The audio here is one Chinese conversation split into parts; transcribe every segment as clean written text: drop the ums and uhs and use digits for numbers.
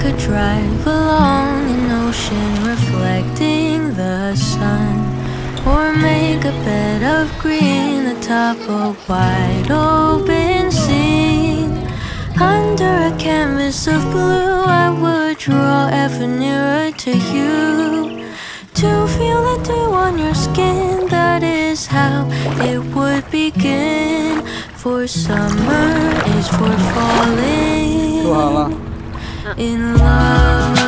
could drive along an ocean reflecting the sun, or make a bed of green atop a wide open scene. Under a canvas of blue, I would draw ever nearer to you. To feel the dew on your skin, that is how it would begin. For summer is for falling in love.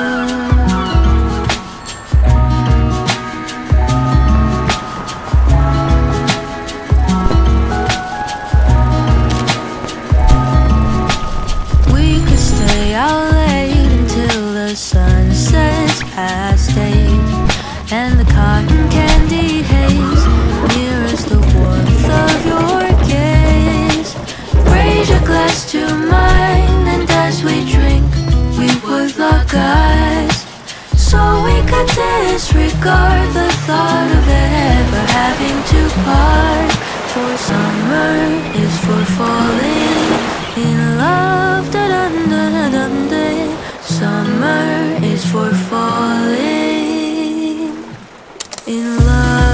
We could stay out late until the sun sets past 8, and the cotton candy haze mirrors the warmth of your gaze. Raise your glass to mine, and as we drink, we would lock eyes, so we could disregard the thought of ever having to part. For summer is for falling in love. Da -dum -da -dum -da. Summer is for falling in love.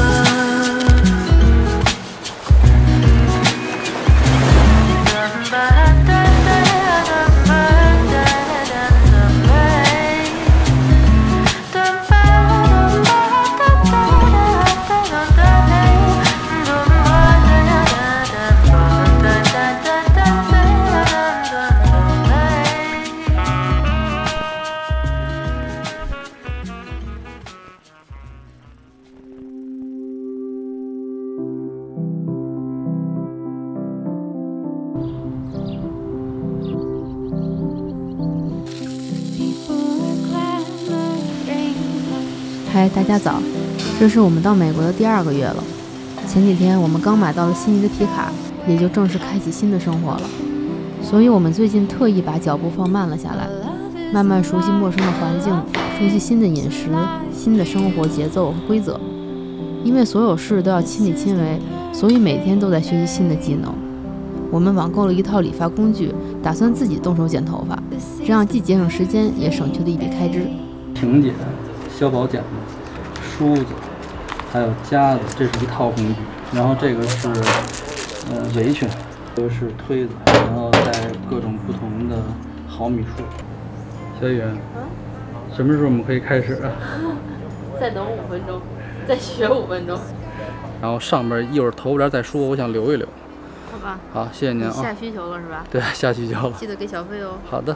嗨，大家早！这是我们到美国的第2个月了。前几天我们刚买到了心仪的皮卡，也就正式开启新的生活了。所以我们最近特意把脚步放慢了下来，慢慢熟悉陌生的环境，熟悉新的饮食、新的生活节奏和规则。因为所有事都要亲力亲为，所以每天都在学习新的技能。我们网购了一套理发工具，打算自己动手剪头发，这样既节省时间，也省去了一笔开支。 平剪、削薄剪子、梳子，还有夹子，这是一套工具。然后这个是围裙，这个是推子，然后带各种不同的毫米数。小雨，什么时候我们可以开始啊？ 再等5分钟，再学5分钟。 然后上边一会儿头发再说，我想留一留。 好吧。 好，谢谢您啊。 下需求了是吧？ 对，下需求了。 记得给小费哦。 好的。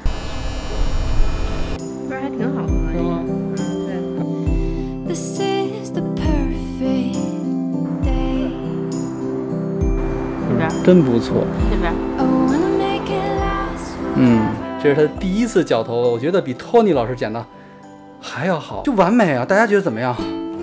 这还挺好的。 是吗？ 对。这边。 真不错。 这边。 这是他第一次绞头，我觉得比托尼老师剪的还要好，就完美啊！大家觉得怎么样？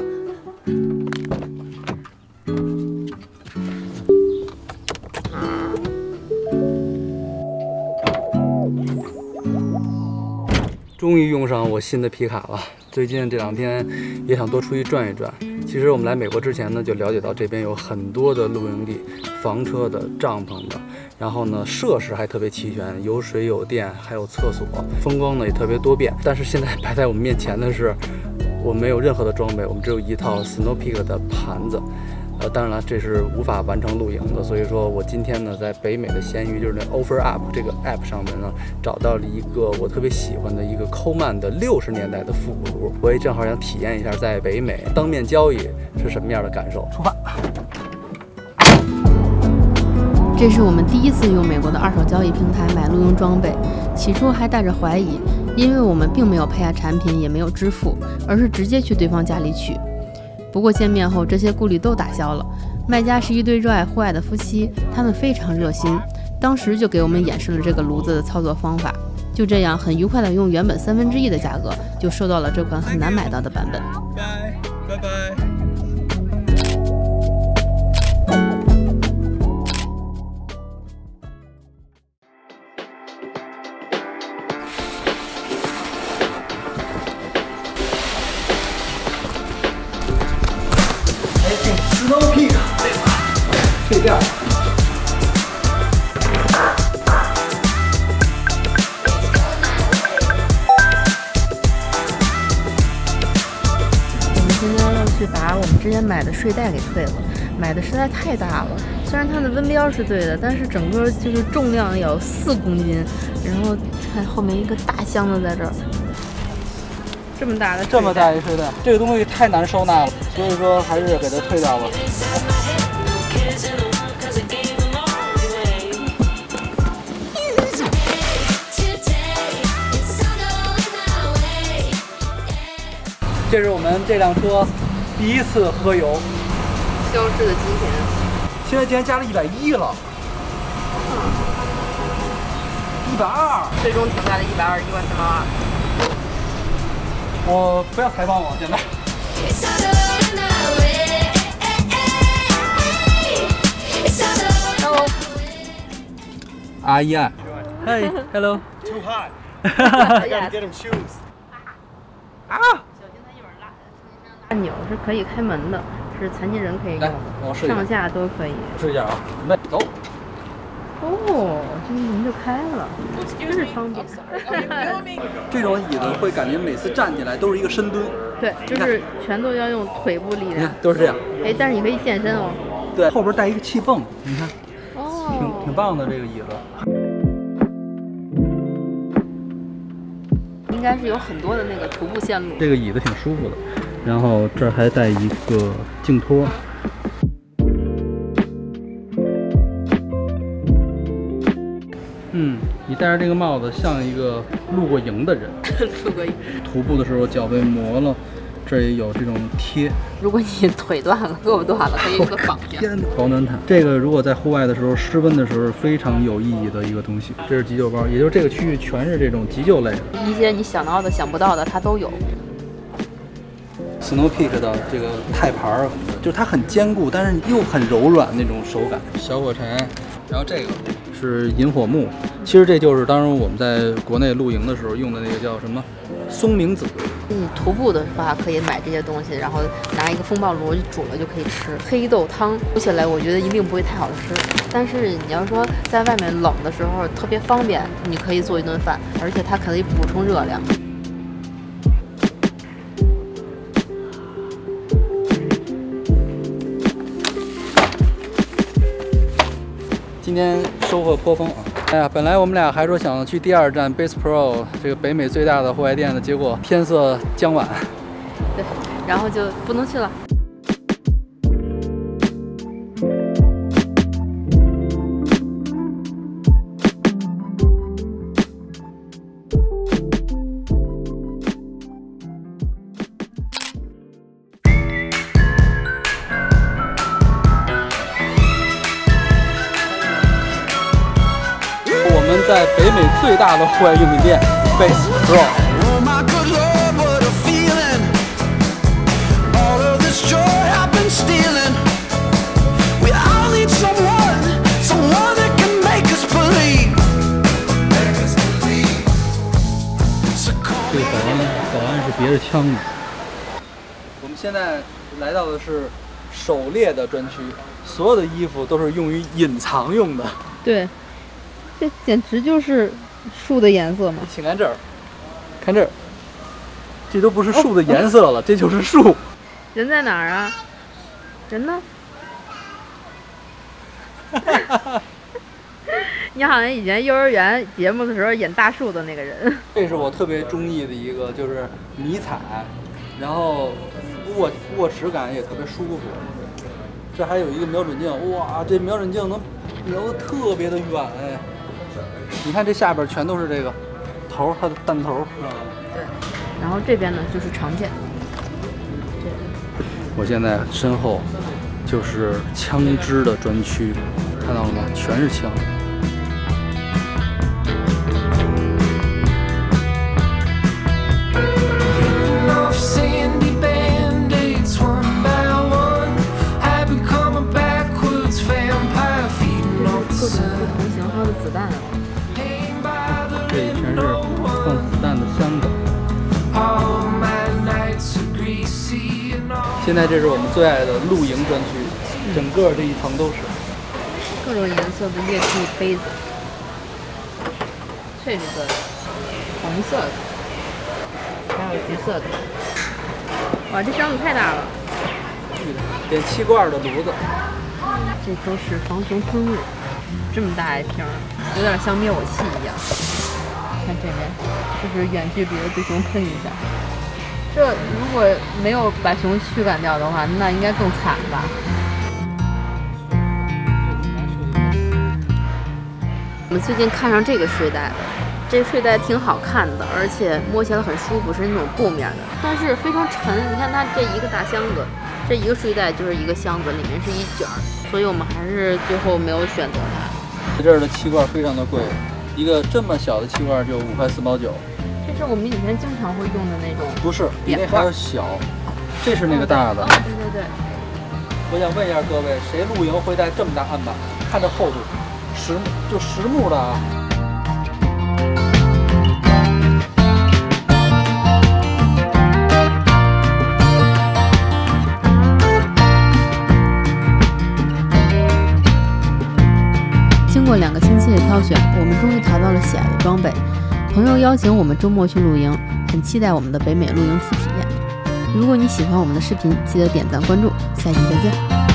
终于用上我新的皮卡了。最近这2天也想多出去转一转。其实我们来美国之前呢，就了解到这边有很多的露营地、房车的、帐篷的，然后呢设施还特别齐全，有水有电，还有厕所，风光呢也特别多变。但是现在摆在我们面前的是，我没有任何的装备，我们只有一套 Snow Peak 的盘子。当然了，这是无法完成露营的，所以说我今天呢，在北美的闲鱼，就是那 OfferUp 这个 app 上面呢，找到了一个我特别喜欢的一个Coleman的60年代的复古炉，我也正好想体验一下在北美当面交易是什么样的感受。出发！ 这是我们第一次用美国的二手交易平台买露营装备，起初还带着怀疑，因为我们并没有配下产品，也没有支付，而是直接去对方家里取。不过见面后，这些顾虑都打消了。卖家是一对热爱户外的夫妻，他们非常热心，当时就给我们演示了这个炉子的操作方法。就这样，很愉快地用原本1/3的价格，就收到了这款很难买到的版本。 拜拜。Snow Peak 配件。 之前买的睡袋给退了，买的实在太大了。虽然它的温标是对的，但是整个就是重量也有4公斤。然后看后面一个大箱子在这儿，这么大的这么大一睡袋，这个东西太难收纳了，所以说还是给它退掉吧。这是我们这辆车第一次喝油， 消失的金钱。 现在竟然加了110了，120， 最终停在了121.482。 我不要采访我，现在。Hello。阿姨啊。Hey, hello. Too hot. I gotta get him shoes. 啊！ 按钮是可以开门的，是残疾人可以用的， 我试一下， 上下都可以。 试一下啊，准备走。 哦，这一门就开了，真是方便。 这种椅子会感觉每次站起来都是一个深蹲。 对，就是全都要用腿部力量。 都是这样。 哎，但是你可以健身哦。 对，后边带一个气泵，你看， 哦， 挺棒的这个椅子。 应该是有很多的那个徒步线路。 这个椅子挺舒服的，然后这儿还带一个颈托。你戴着这个帽子像一个露过营的人。 露过营。 徒步的时候脚被磨了，这儿也有这种贴。 如果你腿断了、胳膊断了，可以有个绑架。 天哪！保暖毯，这个如果在户外的时候湿温的时候非常有意义的一个东西。这是急救包，也就是这个区域全是这种急救类的， 一些你想到的、想不到的，它都有。 Snow Peak 的这个钛牌儿，就是它很坚固，但是又很柔软那种手感。小火柴，然后这个是引火木，其实这就是当时我们在国内露营的时候用的那个叫什么松明子。 你徒步的话可以买这些东西，然后拿一个风暴炉煮了就可以吃。黑豆汤煮起来我觉得一定不会太好吃，但是你要说在外面冷的时候特别方便，你可以做一顿饭，而且它可以补充热量。 今天收获颇丰啊！哎呀，本来我们俩还说想去第2站 Base Pro 这个北美最大的户外店的，结果天色将晚， 对，然后就不能去了。 我们在北美最大的户外用品店 Base Pro。这个保安是别着枪的。我们现在来到的是狩猎的专区，所有的衣服都是用于隐藏用的。 对。这简直就是树的颜色嘛！ 请看这儿，看这儿，这都不是树的颜色了，这就是树。 人在哪儿啊？人呢？你好像以前幼儿园节目的时候演大树的那个人。 这是我特别中意的一个，就是迷彩，然后握持感也特别舒服。这还有一个瞄准镜，哇，这瞄准镜能瞄得特别的远哎。你看这下边全都是这个头，它的弹头。 对，然后这边呢就是长剑。 我现在身后就是枪支的专区，看到了吗？全是枪。 各种不同型号的子弹哦。 这里全是放子弹的箱子。现在这是我们最爱的露营专区，整个这一层都是各种颜色的乐器杯子，翠绿色的、红色的，还有橘色的。哇，这箱子太大了！ 巨大，点气罐的炉子。 这都是防熊喷雾，这么大一瓶，有点像灭火器一样。看这边，就是远距离的对熊喷一下。这如果没有把熊驱赶掉的话，那应该更惨吧？我们最近看上这个睡袋了，这个睡袋挺好看的，而且摸起来很舒服，是那种布面的，但是非常沉。你看它这一个大箱子，这一个睡袋就是一个箱子，里面是一卷，所以我们还是最后没有选择它。 这儿的气罐非常的贵，一个这么小的气罐就5块4毛9。 这是我们以前经常会用的那种， 不是，比那还要小。这是那个大的。 对对对。 我想问一下各位，谁露营会带这么大案板？看这厚度，实木的啊。 经过2个星期的挑选，我们终于淘到了喜爱的装备。朋友邀请我们周末去露营，很期待我们的北美露营初体验。如果你喜欢我们的视频，记得点赞关注，下期再见。